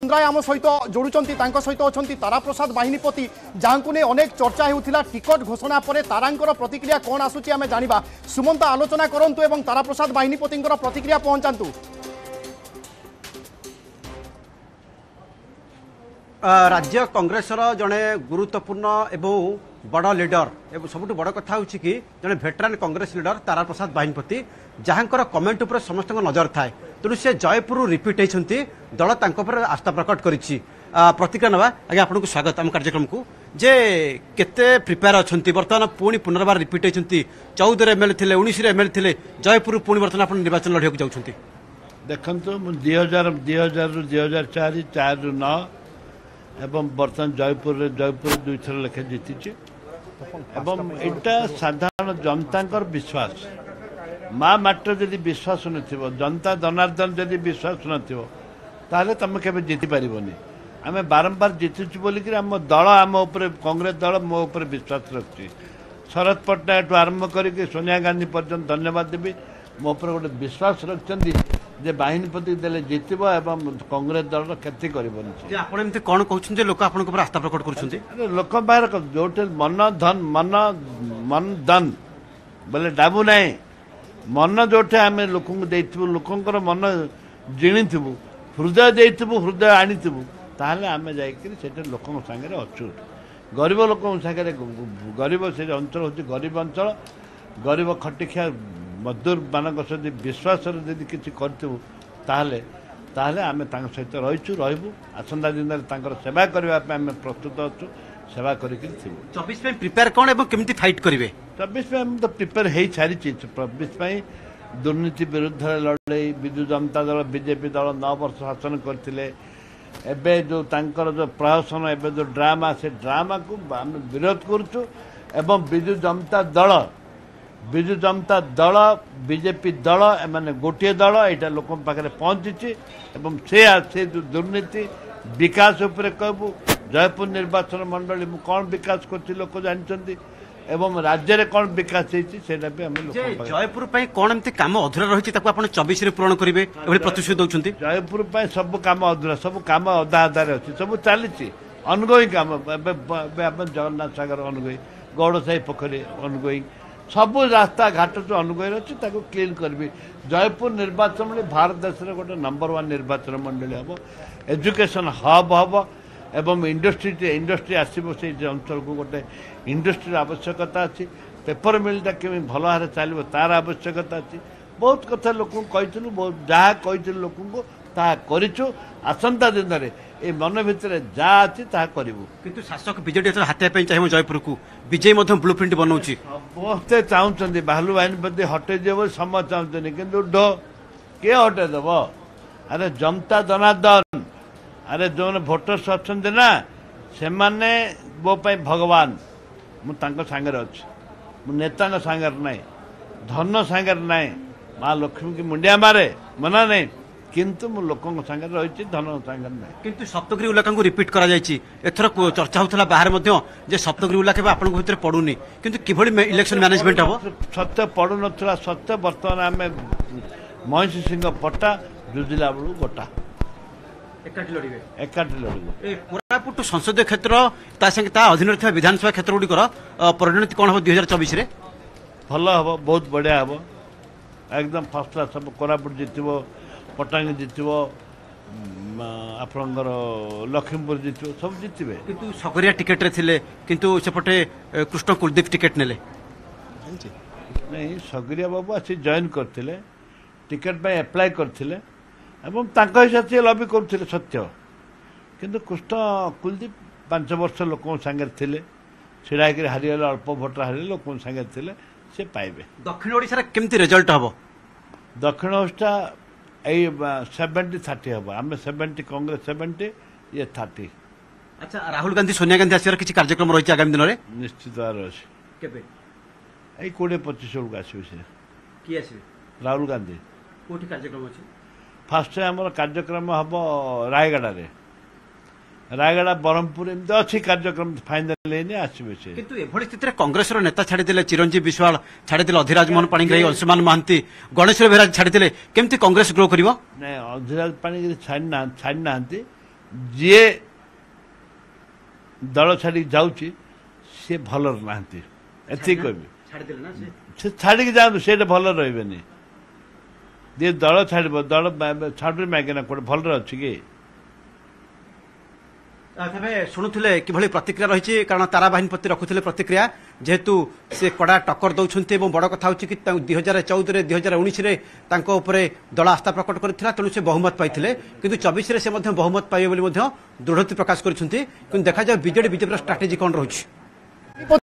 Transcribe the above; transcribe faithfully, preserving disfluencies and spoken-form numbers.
आम सहित जोड़ुंट सहित अच्छा तारा प्रसाद बाहिनीपति जहां ने अनेक चर्चा होता टिकट घोषणा पर तारांकर प्रतिक्रिया कौन आसूची आम जाना सुमंत आलोचना करंतु एवं तारा प्रसाद बाहिनीपति प्रतिक्रिया पहुंचातु। राज्य कांग्रेसर जड़े गुरुत्वपूर्ण एवं बड़ लीडर एवं सबुठ बड़ कथा हूँ कि जड़े भेटरान कांग्रेस लीडर तारा प्रसाद बाहिनीपति जहां कमेंट उपर समस्त नजर थाए तेणु से जयपुर रिपीट होती दल पर आस्था प्रकट करी प्रतिक्रिया नवा आगे आपको स्वागत आम कार्यक्रम को जे केते प्रिपेयर अच्छा बर्तमान पुणी पुनर्बार रिपीट होती चौदह एम एल थे उन्नीस एम एल थे जयपुर पुणी बर्तमान आप निर्वाचन लड़ाई जाऊँगी देखु दुई हजार दुई हजार रु दुई हजार चार चार रु नौ एवं बर्तमान जयपुर जयपुर दुई थर लेखे जीति एवं एटा साधारण जनता विश्वास माँ माटर जदि विश्वास न जनता जनार्दन जदि विश्वास न तुम के जीति पारबनी आम बारंबार जीतुचु बोलिक आम दल आम उपर कांग्रेस दल मो उपर विश्वास रखुच्छी शरद पट्टनायक आरंभ करके सोनिया गांधी पर्यंत धन्यवाद देवी मो उपर गोटे विश्वास रखिंट जे बाहिनीपति देले जीतब एवं कांग्रेस दल क्षति कर कौन कहते लोक आप आस्था प्रकट कर लोक बाहर जो मन धन मन मन धन बोले डाबू ना मन जोटे आम लोक लोकर मन जिणीबू हृदय देबू हृदय आनीबू ताहले आम जाकर लोक सागर अच्छु गरीब लोक सागर गरीब से अंचल हूँ गरीब अंचल गरीब खटिखिया मजदूर मान सहित विश्वास किसी करूँ ताहले ताहले आम सहित रहीचु रही आसंता दिन में सेवा करने प्रस्तुत अच्छु सेवा करके चौबीस प्रिपेयर कौन एवं केमती फाइट करेंगे चौबीस तो प्रिपेयर हो सारी चौबीस दुर्नीति विरुद्ध लड़े विजु जनता दल बीजेपी दल नौ वर्ष शासन करते एबे जो तांकर जो प्रहसन एबे जो ड्रामा से ड्रामा को आम विरोध करुचु एवं विजु जनता दल विजु जनता दल बीजेपी दल एमाने गोटे दल यहाँ लोक पाखे पहुँची एवं से से जो दुर्नीति विकास उपर कहबू जयपुर निर्वाचन मंडली मु कौन विकास कर लोक जानते एवं राज्य रे कौन विकास होता भी आम जयपुर कौन एमती कम अधूरा रही चौबीस प्रतिशत करेंगे प्रतिश्रुति दौरान जयपुर सब कम अधूरा सब कम अधा अधारे अच्छी सब चली अनगोईंग कम जगन्नाथ सागर अनगोई गौड़ साही पोखरी अनगोईंग सबू रास्ता घाट जो अनुगोई अच्छी क्लीन करी जयपुर निर्वाचन मंडली भारत देश में गोटे नंबर वन निर्वाचन मंडली हम एजुकेशन हब हम एवं इंडस्ट्री इंडस्ट्री आसो से अंचल को गोटे इंडस्ट्री आवश्यकता अच्छी पेपर मिलटा केमी भल भाव चलो तार आवश्यकता अच्छी बहुत कथा लोक कही बहुत जहाँ कही लोक ता करूँ आसंता दिन में ये मन भितर जहाँ अच्छी ता करूँ किंतु शासक बीजेडी हाथापी चाहिए जयपुर को विजय ब्लू प्रिंट बनाऊँ समस्ते चाहते बालू बाहिनीपति हटे बोली समस्त चाहते कि डो किए हटेदेव अरे जनता जनार्दन अरे जो भोटर्स अच्छा ना से माने मो भगवान मुझे सांगे अच्छी मु नेता सांगे ना धन सांगे ना माँ लक्ष्मी की मुंडिया मारे मना नहीं किंतु मु लोक सांगे रही धन सांगे ना किंतु सप्तगिरी उल्लाका रिपीट करा जायछि एथर चर्चा होता बाहर जे सप्तगिरी उल्लाका आपन भितर पड़ुनी किंतु किभली इलेक्शन मैनेजमेंट हम सत्य पड़ू नथिला सत्य वर्तमान आम महिषी सिंह पट्टा जुजिला बेलू गोटा एकाठी लड़े एकाठी लड़े कोरापुट संसदीय क्षेत्र अधीन विधानसभा क्षेत्र गुड़िकर परिणति कौन हम दुई हजार चौबीस भल हम बहुत बढ़िया हम एकदम फर्स्ट क्लास हम कोरापुट जीतब पटांगी जीतब आपणकर लक्ष्मीपुर जीतब सब जीतबे किंतु सगरिया टिकेट रे थिले किंतु सेपटे कृष्ण कुलदीप टिकेट नेले नहीं सगरिया बाबू आसी जॉइन करथिले टिकेट पे अप्लाई करथिले एवं तांको हिसाब से लबी करथिले सत्य किंतु कृष्ण कुलदीप पांच वर्ष लोक सांगे थिले छिड़ा कर हारिगले अल्प भोट हारे लोक सांगे थिले से पाइबे दक्षिण ओडिसा केमती रिजल्ट हबो दक्षिण ओडिसा এই सेवेन्टी थर्टी हम आम सेवेन्टी कांग्रेस सेवेन्टी ये थर्टी अच्छा राहुल गांधी सोनिया गांधी आसार किसी कार्यक्रम रही आगामी दिन में निश्चित भाव अच्छे ये कोड़े पचिश बेलू आसवे से किए आसवे राहुल गांधी कौटी कार्यक्रम अच्छे फास्ट आम कार्यक्रम हम रायगड़ा रायगड़ा ब्रह्मपुर एमती अच्छी कार्यक्रम फाइनाल आसवे से किंतु एभली स्थिति कांग्रेस नेता छाड़ीदे चिरंजीव विश्वाल छाड़ीदे अधीराज मोहन पाणिग्राही अंशुमान महांती गणेश बेहरा छाड़ीदे केमती कांग्रेस ग्रो कर अधीराज पाणिग्राही छाड़ी ना ଯିଏ ଦଳ ଛାଡ଼ିକି ଯାଉଛି ସେ ଭଲ ନାହାନ୍ତି ଏତିକି କହିବି ସେ ଛାଡ଼ିକି ଯାଆନ୍ତୁ ସେଇଟା ଭଲ ରହିବେନି ଯିଏ ଦଳ ଛାଡ଼ିବ ଦଳ ଛାଡ଼ୁନି ମାଗିନା କୋଉଟେ ଭଲରେ ଅଛି କି ତେବେ ଶୁଣୁଥିଲେ କିଭଳି ପ୍ରତିକ୍ରିୟା ରହିଛି କାରଣ ତାରା ବାହିନୀପତି ରଖୁଥିଲେ ପ୍ରତିକ୍ରିୟା ଯେହେତୁ ସେ କଡ଼ା ଟକ୍କର ଦେଉଛନ୍ତି ଏବଂ ବଡ଼ କଥା ହେଉଛି କି ଦୁଇ ହଜାର ଚଉଦରେ ଦୁଇ ହଜାର ଉଣେଇଶରେ ତାଙ୍କ ଉପରେ ଦଳ ଆସ୍ଥା ପ୍ରକଟ କରିଥିଲା ତେଣୁ ସେ ବହୁମତ ପାଇଥିଲେ କିନ୍ତୁ ଚବିଶରେ ସେ ମଧ୍ୟ ବହୁମତ ପାଇବେ ବୋଲି ମଧ୍ୟ ଦୃଢ଼ୋକ୍ତି ପ୍ରକାଶ କରିଛନ୍ତି କିନ୍ତୁ ଦେଖାଯାଉ ବିଜେଡି ବିଜେପିର ଷ୍ଟ୍ରାଟେଜି କ'ଣ ରହୁଛି।